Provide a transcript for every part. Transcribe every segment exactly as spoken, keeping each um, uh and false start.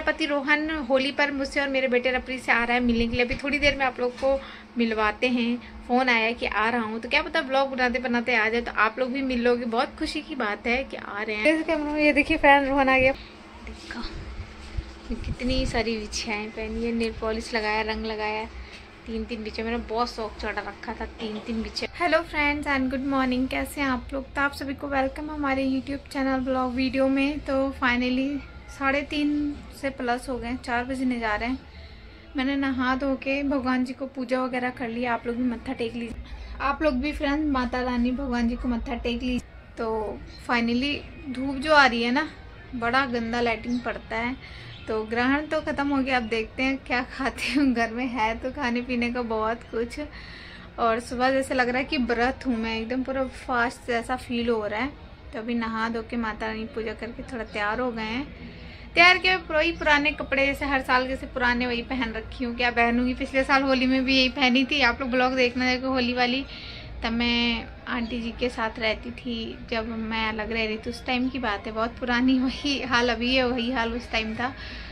पति रोहन होली पर मुझसे और मेरे बेटे रपरी से आ रहा है मिलने के लिए। अभी थोड़ी देर में आप लोग को मिलवाते हैं। फोन आया कि आ रहा हूँ, तो क्या पता ब्लॉग बनाते बनाते आ जाए तो आप लोग भी मिल लोगे। बहुत खुशी की बात है कि आ रहे हैं। ये देखिए फ्रेंड रोहन आ गया। देखो कितनी सारी बिछियाएँ पहनी है, नेल पॉलिश लगाया, रंग लगाया, तीन तीन बिछे। मेरा बहुत शौक चढ़ा रखा था तीन तीन बिछे। Hello friends and good morning, कैसे हैं आप लोग। तो आप सभी को वेलकम हमारे यूट्यूब चैनल ब्लॉग वीडियो में। तो फाइनली साढ़े तीन से प्लस हो गए, चार बजने जा रहे हैं। मैंने नहा धो के भगवान जी को पूजा वगैरह कर लिया। आप लोग भी मत्था टेक लीजिए, आप लोग भी फ्रेंड्स माता रानी भगवान जी को मत्था टेक लीजिए। तो फाइनली धूप जो आ रही है ना, बड़ा गंदा लाइटिंग पड़ता है। तो ग्रहण तो ख़त्म हो गया, अब देखते हैं क्या खाती हूँ। घर में है तो खाने पीने का बहुत कुछ। और सुबह जैसे लग रहा है कि व्रत हूँ मैं, एकदम पूरा फास्ट जैसा फील हो रहा है। तो अभी नहा धो के माता रानी पूजा करके थोड़ा तैयार हो गए हैं। तैयार के वही पुराने कपड़े जैसे हर साल जैसे पुराने वही पहन रखी हूँ। क्या पहनूंगी, पिछले साल होली में भी यही पहनी थी। आप लोग ब्लॉग देखना देखो होली वाली, तब मैं आंटी जी के साथ रहती थी जब मैं अलग रह रही थी। उस टाइम की बात है, बहुत पुरानी। वही हाल अभी है, वही हाल उस टाइम था।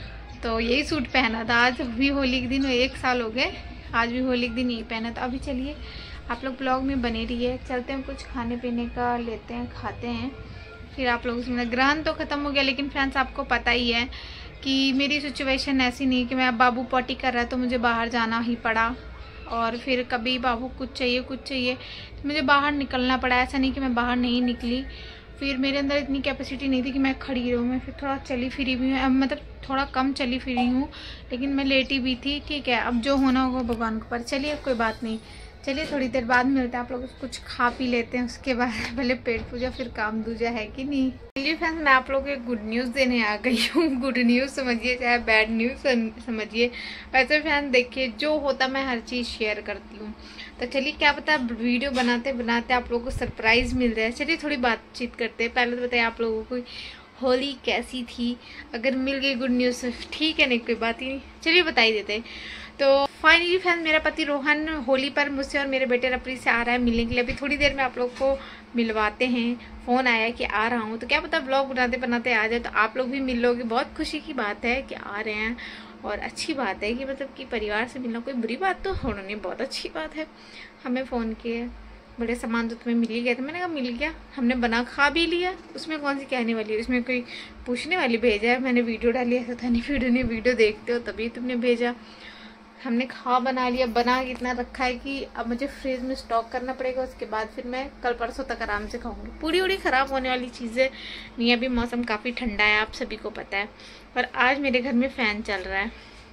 तो यही सूट पहना था। आज भी होली के दिन एक साल हो गए, आज भी होली के दिन यही पहना। तो अभी चलिए आप लोग ब्लॉग में बने रहिए। चलते हैं कुछ खाने पीने का लेते हैं, खाते हैं, फिर आप लोग सुना। ग्रहण तो ख़त्म हो गया, लेकिन फ्रेंड्स आपको पता ही है कि मेरी सिचुएशन ऐसी नहीं कि मैं बाबू पॉटी कर रहा है तो मुझे बाहर जाना ही पड़ा। और फिर कभी बाबू कुछ चाहिए कुछ चाहिए तो मुझे बाहर निकलना पड़ा। ऐसा नहीं कि मैं बाहर नहीं निकली, फिर मेरे अंदर इतनी कैपेसिटी नहीं थी कि मैं खड़ी रहूँ। मैं फिर थोड़ा चली फिरी भी हूँ, मतलब थोड़ा कम चली फिरी हूँ, लेकिन मैं लेटी भी थी। ठीक है, अब जो होना होगा भगवान को पर। चलिए कोई बात नहीं, चलिए थोड़ी देर बाद मिलते हैं। आप लोग कुछ खा पी लेते हैं, उसके बाद पहले पेट पूजा फिर काम दूजा, है कि नहीं। चलिए फ्रेंड्स मैं आप लोगों को एक गुड न्यूज़ देने आ गई हूँ। गुड न्यूज़ समझिए चाहे बैड न्यूज़ समझिए। वैसे फ्रेंड्स देखिए, जो होता मैं हर चीज़ शेयर करती हूँ। तो चलिए क्या पता वीडियो बनाते बनाते आप लोगों को सरप्राइज़ मिल जाए। चलिए थोड़ी बातचीत करते हैं। पहले तो बताइए आप लोगों को होली कैसी थी। अगर मिल गई गुड न्यूज़ ठीक है, नहीं कोई बात ही नहीं, चलिए बता ही देते। तो फाइनली फ्रेंड मेरा पति रोहन होली पर मुझसे और मेरे बेटे रपरी से आ रहा है मिलने के लिए। अभी थोड़ी देर में आप लोग को मिलवाते हैं। फ़ोन आया कि आ रहा हूँ, तो क्या पता ब्लॉग बनाते बनाते आ जाए तो आप लोग भी मिल लोगे। बहुत खुशी की बात है कि आ रहे हैं, और अच्छी बात है कि मतलब कि परिवार से मिलना कोई बुरी बात तो होना नहीं, बहुत अच्छी बात है। हमें फ़ोन किए, बड़े सामान तो तुम्हें मिल ही गया था। मैंने कहा मिल गया, हमने बना खा भी लिया, उसमें कौन सी कहने वाली है, उसमें कोई पूछने वाली भेजा है। मैंने वीडियो डाली, ऐसा था नहीं वीडियो नहीं, वीडियो देखते हो तभी तुमने भेजा। हमने खा बना लिया, बना कितना रखा है कि अब मुझे फ्रिज में स्टॉक करना पड़ेगा। उसके बाद फिर मैं कल परसों तक आराम से खाऊंगी। पूरी उड़ी ख़राब होने वाली चीज़ें नहीं है। अभी मौसम काफ़ी ठंडा है, आप सभी को पता है। और आज मेरे घर में फ़ैन चल रहा है।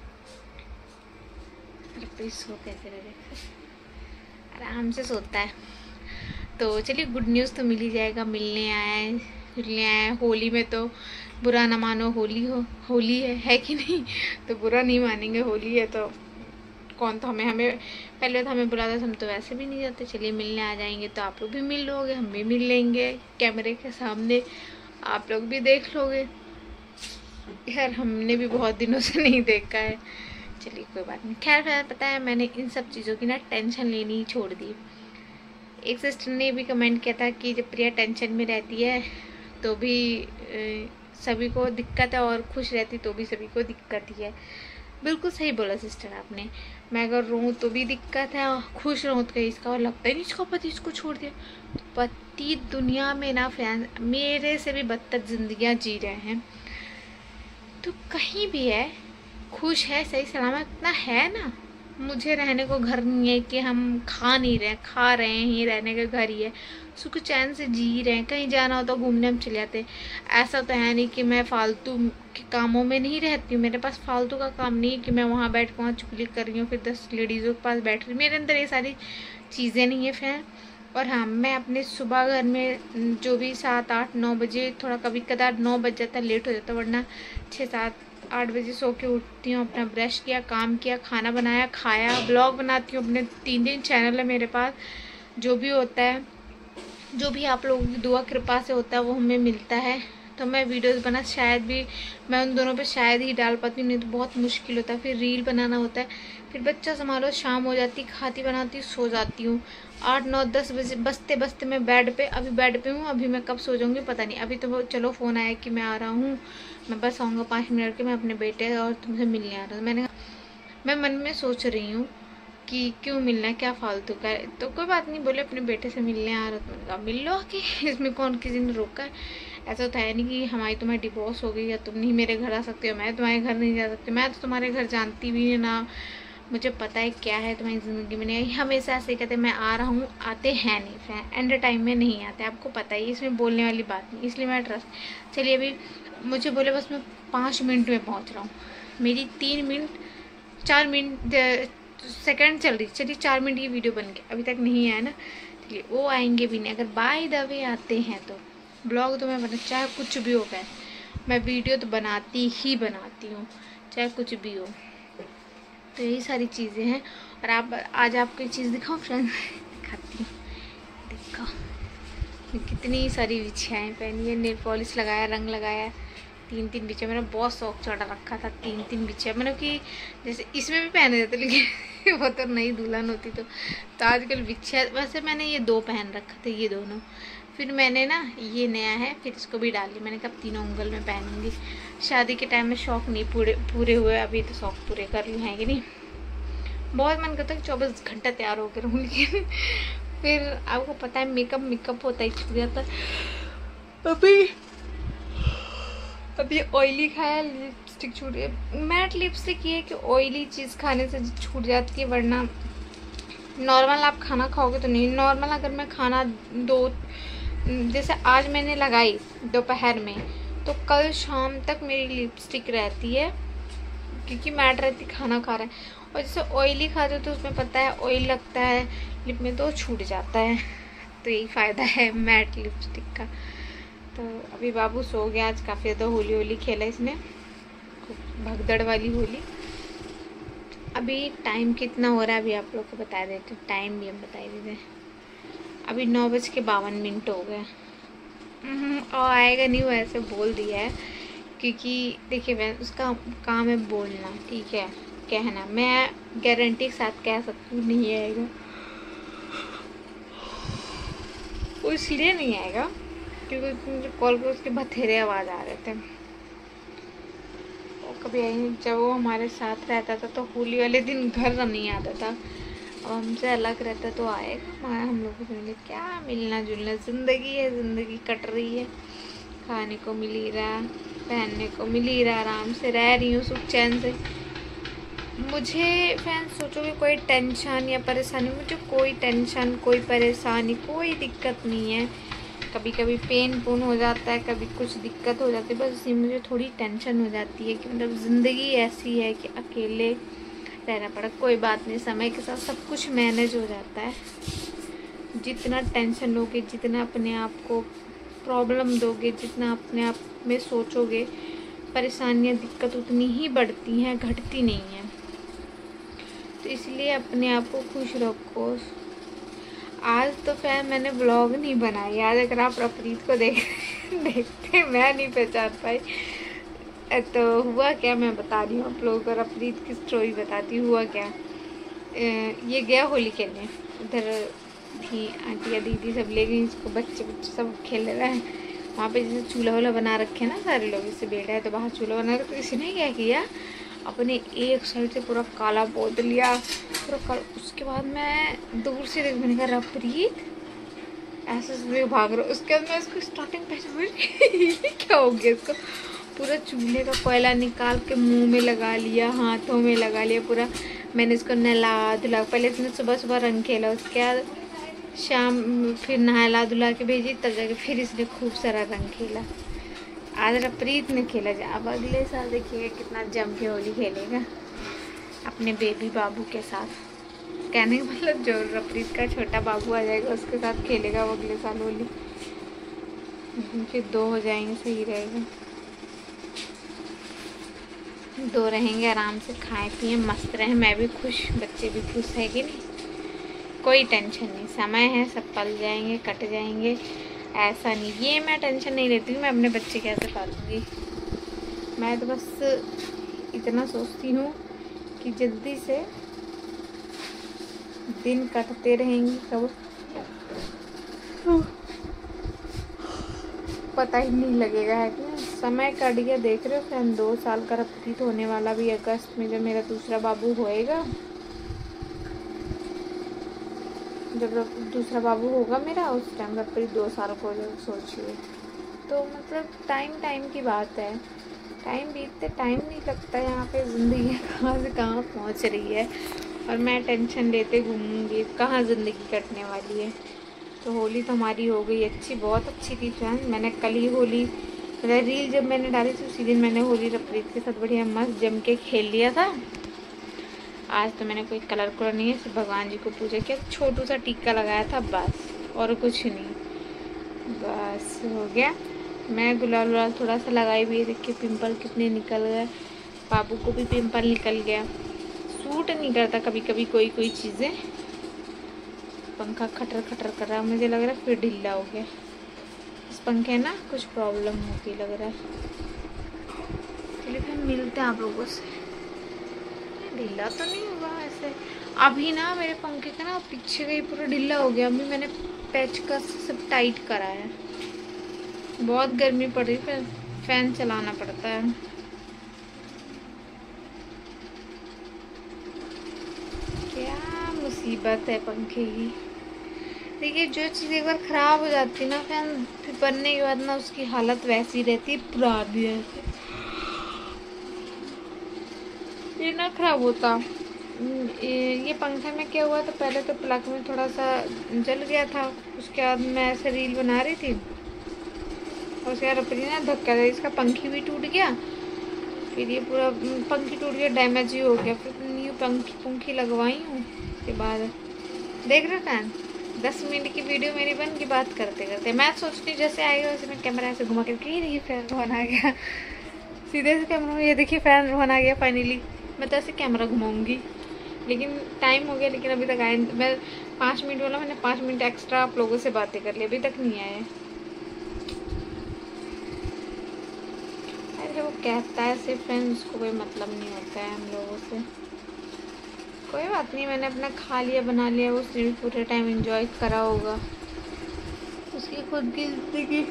सो कैसे रहे, आराम से सोता है। तो चलिए गुड न्यूज़ तो मिल ही जाएगा। मिलने आए मिलने आए होली में, तो बुरा ना मानो, होली हो होली है, है कि नहीं। तो बुरा नहीं मानेंगे, होली है तो कौन तो हमें हमें पहले तो हमें बुलाता था, हम तो वैसे भी नहीं जाते। चलिए मिलने आ जाएंगे तो आप लोग भी मिल लोगे, हम भी मिल लेंगे कैमरे के सामने, आप लोग भी देख लोगे। यार हमने भी बहुत दिनों से नहीं देखा है। चलिए कोई बात नहीं। खैर खैर पता है मैंने इन सब चीज़ों की ना टेंशन लेनी ही छोड़ दी। एक सिस्टर ने भी कमेंट किया था कि जब प्रिया टेंशन में रहती है तो भी ए, सभी को दिक्कत है, और खुश रहती तो भी सभी को दिक्कत ही है। बिल्कुल सही बोला सिस्टर आपने। मैं अगर रोऊँ तो भी दिक्कत है, और खुश रहूँ तो कहीं इसका और लगता ही नहीं इसका पति इसको छोड़ दिया। तो पति दुनिया में ना फ्रेंड्स मेरे से भी बदतर जिंदगियाँ जी रहे हैं। तो कहीं भी है, खुश है, सही सलामत इतना है ना। मुझे रहने को घर नहीं है कि हम खा नहीं रहे, खा रहे हैं ही, रहने का घर ही है, सुख चैन से जी रहे हैं। कहीं जाना हो तो घूमने हम चले जाते। ऐसा तो है नहीं कि मैं फालतू के कामों में नहीं रहती हूँ। मेरे पास फालतू का काम नहीं है कि मैं वहाँ बैठ वहाँ चुगली कर रही हूँ, फिर दस लेडीज़ों के पास बैठ रही हूँ। मेरे अंदर ये सारी चीज़ें नहीं है फिर। और हाँ, मैं अपने सुबह घर में जो भी सात आठ नौ बजे, थोड़ा कभी कदार नौ बज जाता, लेट हो जाता, वरना छः सात आठ बजे सो के उठती हूँ। अपना ब्रश किया, काम किया, खाना बनाया, खाया, ब्लॉग बनाती हूँ। अपने तीन तीन चैनल है मेरे पास। जो भी होता है, जो भी आप लोगों की दुआ कृपा से होता है वो हमें मिलता है। तो मैं वीडियोस बना शायद भी मैं उन दोनों पे शायद ही डाल पाती हूँ, नहीं तो बहुत मुश्किल होता है। फिर रील बनाना होता है, फिर बच्चा संभालो, शाम हो जाती, खाती बनाती, सो जाती हूँ। आठ नौ दस बजे बजते बजते मैं बेड पे, अभी बेड पे हूँ। अभी मैं कब सो जाऊँगी पता नहीं। अभी तो चलो फ़ोन आया कि मैं आ रहा हूँ, मैं बस आऊँगा पाँच मिनट के, मैं अपने बेटे और तुमसे मिलने आ रहा हूँ। मैंने मैं मन में सोच रही हूँ कि क्यों मिलना है, क्या फालतू का है। तो कोई बात नहीं, बोले अपने बेटे से मिलने आ रहा, तो मैंने कहा मिल लो आके, इसमें कौन किसी ने रोका है। ऐसा तो है नहीं कि हमारी तुम्हारी डिवोर्स हो गई या तुम नहीं मेरे घर आ सकते हो, मैं तुम्हारे घर नहीं जा सकती। मैं तो तुम्हारे घर जानती भी ना, मुझे पता है क्या है तुम्हारी ज़िंदगी में। नहीं, हमेशा ऐसे कहते मैं आ रहा हूँ, आते हैं नहीं, एंड टाइम में नहीं आते, आपको पता ही, इसमें बोलने वाली बात नहीं। इसलिए मैं ट्रस्ट, चलिए अभी मुझे बोले बस मैं पाँच मिनट में पहुँच रहा हूँ, मेरी तीन मिनट चार मिनट सेकंड चल रही, चलिए चार मिनट की वीडियो बन के अभी तक नहीं आया ना, चलिए वो आएंगे भी नहीं। अगर बाय द वे आते हैं तो ब्लॉग तो मैं बना, चाहे कुछ भी हो गया, मैं वीडियो तो बनाती ही बनाती हूँ, चाहे कुछ भी हो। तो यही सारी चीज़ें हैं। और आप आज आपको एक चीज़ दिखाऊँ फ्रेंड्स, दिखाती हूँ, देखो कितनी सारी बिछियाएँ पहनी है, नेल पॉलिश लगाया, रंग लगाया, तीन तीन बिछिया। मेरा बहुत शौक चढ़ा रखा था तीन तीन बिछिया, मतलब कि जैसे इसमें भी पहने जाते, लेकिन वो तो नई दुल्हन होती तो तो आजकल बिछिया, वैसे मैंने ये दो पहन रखा था, ये दोनों। फिर मैंने ना ये नया है, फिर इसको भी डाली, मैंने कहा तीनों उंगल में पहनूंगी। शादी के टाइम में शौक नहीं पूरे पूरे हुए, अभी तो शौक पूरे कर लूँ, है कि नहीं। बहुत मन करता है कि चौबीस घंटा तैयार होकर रहूँ, लेकिन फिर आपको पता है मेकअप मेकअप होता ही छूट जाता है। अभी अभी ऑयली खाया, लिपस्टिक छूट गई। मैट लिपस्टिक ये है कि ऑयली चीज़ खाने से छूट जाती है, वरना नॉर्मल आप खाना खाओगे तो नहीं। नॉर्मल अगर मैं खाना दो, जैसे आज मैंने लगाई दोपहर में, तो कल शाम तक मेरी लिपस्टिक रहती है, क्योंकि मैट रहती खाना खा रहा है। और जैसे ऑयली खाते हो तो उसमें पता है ऑयल लगता है लिप में, तो छूट जाता है। तो यही फ़ायदा है मैट लिपस्टिक का। तो अभी बाबू सो गया, आज काफ़ी ज़्यादा होली होली खेला इसने, भगदड़ वाली होली। अभी टाइम कितना हो रहा है अभी आप लोग को बता देते, टाइम भी हम बता देते। अभी नौ बज के बावन मिनट हो गए, और आएगा नहीं, वो ऐसे बोल दिया है, क्योंकि देखिए मैं उसका काम है बोलना, ठीक है, कहना। मैं गारंटी के साथ कह सकती हूँ नहीं आएगा, वो इसलिए नहीं आएगा क्योंकि मुझे कॉल पर उसके बथेरे आवाज़ आ रहे थे। और कभी आई, जब वो हमारे साथ रहता था तो होली वाले दिन घर नहीं आता था, और हमसे अलग रहता तो आएगा। हम लोग को मिले क्या, मिलना जुलना, ज़िंदगी है, ज़िंदगी कट रही है, खाने को मिल ही रहा, पहनने को मिल ही रहा, आराम से रह रही हूँ सुख चैन से। मुझे फ्रेंड्स सोचोगे कोई टेंशन या परेशानी, मुझे कोई टेंशन, कोई परेशानी, कोई दिक्कत नहीं है। कभी कभी पेन पून हो जाता है, कभी कुछ दिक्कत हो जाती है, बस इसी मुझे थोड़ी टेंशन हो जाती है कि मतलब ज़िंदगी ऐसी है कि अकेले रहना पड़ा। कोई बात नहीं, समय के साथ सब कुछ मैनेज हो जाता है। जितना टेंशन लोगे, जितना अपने आप को प्रॉब्लम दोगे, जितना अपने आप में सोचोगे, परेशानियाँ दिक्कत उतनी ही बढ़ती हैं, घटती नहीं हैं। तो इसलिए अपने आप को खुश रखो। आज तो फिर मैंने ब्लॉग नहीं बनाई आज, अगर आप रफरीत को देख देखते मैं नहीं पहचान पाई। तो हुआ क्या मैं बता रही हूँ आप लोगों को, रफरीत की स्टोरी बताती हूँ। हुआ क्या, ये गया होली खेलने, उधर थी आंटियाँ दीदी सब ले गई इसको, बच्चे बच्चे सब खेल रहे हैं वहाँ पे। जैसे चूल्हा वूल्हा बना रखे ना सारे लोग, इससे बैठा है तो बाहर चूल्हा बना रखे। तो इसने क्या किया, अपने एक साइड से पूरा काला पोत लिया पूरा काला। उसके बाद मैं दूर से देख, मैंने कहा रफरीत ऐसे से भाग रहा। उसके बाद मैं इसको स्टार्टिंग पहचान क्या हो गया, इसको पूरा चूल्हे का कोयला निकाल के मुंह में लगा लिया, हाथों में लगा लिया पूरा। मैंने इसको नहला धुला, पहले इसने सुबह सुबह रंग खेला, उसके बाद शाम फिर नहला धुला के भेजी, तब जाके फिर इसने खूब सारा रंग खेला। आज रफरीत ने खेला जा, अब अगले साल देखिएगा कितना जम के होली खेलेगा अपने बेबी बाबू के साथ। कहने का मतलब जो रफरीत का छोटा बाबू आ जाएगा उसके साथ खेलेगा वो अगले साल होली, फिर दो हो जाएंगे, सही रहेगा। दो रहेंगे, आराम से खाएं पिए मस्त रहें, मैं भी खुश, बच्चे भी खुश है कि नहीं। कोई टेंशन नहीं, समय है, सब पल जाएंगे, कट जाएंगे, ऐसा नहीं। ये मैं टेंशन नहीं लेती हूँ मैं अपने बच्चे कैसे पालूंगी। मैं तो बस इतना सोचती हूँ कि जल्दी से दिन कटते रहेंगे, कब पता ही नहीं लगेगा, है कि समय कट गया, देख रहे हो फ्रेंड, दो साल का रपरीत होने वाला भी अगस्त में, जब मेरा दूसरा बाबू होएगा, जब दूसरा बाबू होगा मेरा उस टाइम रपरीत दो साल को हो जाएगा, सोचिए। तो मतलब टाइम टाइम की बात है, टाइम बीतते टाइम नहीं लगता। यहाँ पे ज़िंदगी कहाँ से कहाँ पहुँच रही है और मैं टेंशन लेते घूमूंगी, कहाँ ज़िंदगी कटने वाली है। तो होली तो हमारी हो गई अच्छी, बहुत अच्छी थी फ्रेंड। मैंने कल ही होली मतलब रील जब मैंने डाली थी उसी दिन मैंने होली रपरीत के साथ बढ़िया मस्त जम के खेल लिया था। आज तो मैंने कोई कलर कलर नहीं है, सिर्फ भगवान जी को पूजा किया, छोटू सा टीका लगाया था बस, और कुछ नहीं, बस हो गया। मैं गुलाल गुलाल थोड़ा सा लगाई भी है, देखिए पिंपल कितने निकल गए, बाबू को भी पिंपल निकल गया। सूट नहीं करता कभी कभी कोई कोई चीज़ें। पंखा खटर खटर कर रहा है, मुझे लग रहा है फिर ढीला हो गया। इस पंखे ना कुछ प्रॉब्लम होगी लग रहा है। चलिए फिर मिलते हैं आप लोगों से। ढीला तो नहीं हुआ ऐसे अभी ना, मेरे पंखे का ना पीछे का ही पूरा ढीला हो गया। अभी मैंने पैच का सब टाइट करा है। बहुत गर्मी पड़ रही, फिर फैन चलाना पड़ता है। क्या मुसीबत है पंखे की। देखिए जो चीज़ एक बार ख़राब हो जाती है ना फैन, फिर बनने के बाद ना उसकी हालत वैसी रहती है पुरानी ऐसे, ये ना ख़राब होता। ये पंखा में क्या हुआ, तो पहले तो प्लग में थोड़ा सा जल गया था, उसके बाद मैं ऐसे रील बना रही थी और उसके बाद अपनी ना धक्का था, इसका पंखी भी टूट गया। फिर ये पूरा पंखी टूट गया, डैमेज ही हो गया। फिर न्यू पंखी पंखी लगवाई हूँ। उसके बाद देख रहे फैन, दस मिनट की वीडियो मेरी बन की बात करते करते मैं सोचती जैसे आएगा वैसे मैं कैमरा ऐसे घुमा के देखिए फैन रोहन आ गया, सीधे से कैमरा में, ये देखिए फैन रोहन आ गया फाइनली। मैं तो ऐसे कैमरा घुमाऊंगी, लेकिन टाइम हो गया, लेकिन अभी तक आए। मैं पाँच मिनट वाला मैंने पाँच मिनट एक्स्ट्रा आप लोगों से बातें कर ली, अभी तक नहीं आए। अरे वो कहता है सिर्फ फ्रेंड, उसको कोई मतलब नहीं होता है हम लोगों से। कोई बात नहीं, मैंने अपना खा लिया बना लिया, उसने भी पूरे टाइम एंजॉय करा होगा, उसकी खुद की जिंदगी,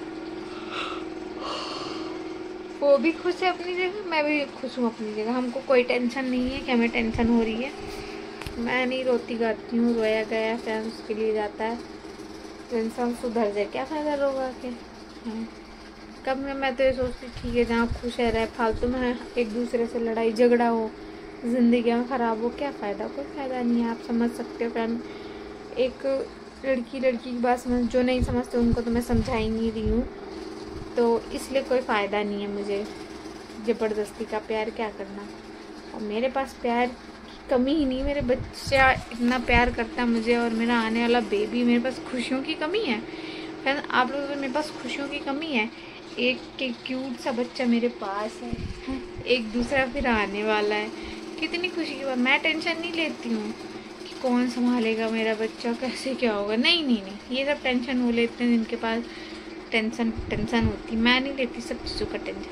वो भी खुश है अपनी जगह, मैं भी खुश हूँ अपनी जगह। हमको कोई टेंशन नहीं है कि हमें टेंशन हो रही है। मैं नहीं रोती गाती हूँ, रोया गया फैन उसके लिए जाता है। इंसान सुधर जाए, क्या फ़ायदा रोगा के। हाँ कब मैं मैं तो ये सोचती ठीक है जहाँ खुश है रहे, फालतू में एक दूसरे से लड़ाई झगड़ा हो, ज़िंदगी में ख़राब हो, क्या फ़ायदा, कोई फ़ायदा नहीं है। आप समझ सकते हो फ्रेंड, एक लड़की लड़की की बात समझ, जो नहीं समझते उनको तो मैं समझा ही नहीं रही हूँ, तो इसलिए कोई फ़ायदा नहीं है मुझे ज़बरदस्ती का प्यार क्या करना। और मेरे पास प्यार की कमी ही नहीं, मेरे बच्चा इतना प्यार करता है मुझे, और मेरा आने वाला बेबी, मेरे पास खुशियों की कमी है फ्रेंड। आप लोगों को मेरे पास खुशियों की कमी है, एक के क्यूट सा बच्चा मेरे पास है, एक दूसरा फिर आने वाला है, कितनी खुशी की बात। मैं टेंशन नहीं लेती हूँ कि कौन संभालेगा मेरा बच्चा, कैसे क्या होगा, नहीं नहीं नहीं, ये सब टेंशन वो लेते हैं जिनके पास टेंशन टेंशन होती, मैं नहीं लेती सब चीज़ों का टेंशन।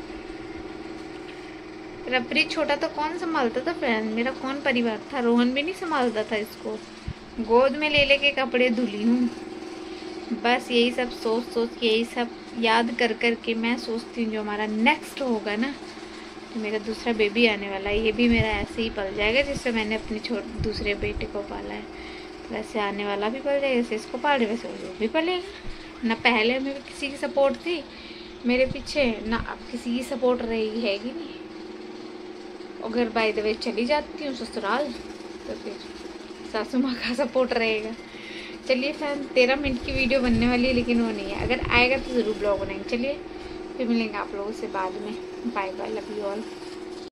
रपरीत छोटा तो कौन संभालता था फ्रेंड, मेरा कौन परिवार था, रोहन भी नहीं संभालता था इसको, गोद में ले लेके कपड़े धुली हूँ। बस यही सब सोच सोच के, यही सब याद कर कर के मैं सोचती हूँ जो हमारा नेक्स्ट होगा ना, तो मेरा दूसरा बेबी आने वाला है, ये भी मेरा ऐसे ही पल जाएगा जिससे मैंने अपने छोटे दूसरे बेटे को पाला है, वैसे आने वाला भी पल जाएगा, जैसे इसको पाल रहे वैसे वो भी पलेगा। ना पहले मेरे किसी की सपोर्ट थी मेरे पीछे, ना अब किसी की सपोर्ट रही हैगी नहीं। अगर बाय द वे चली जाती हूँ ससुराल तो फिर सासू माँ का सपोर्ट रहेगा। चलिए फ्रेंड, तेरह मिनट की वीडियो बनने वाली है, लेकिन वो नहीं है, अगर आएगा तो ज़रूर ब्लॉग बनाएंगे। चलिए फिर मिलेंगे आप लोगों से बाद में, bye bye, love you all.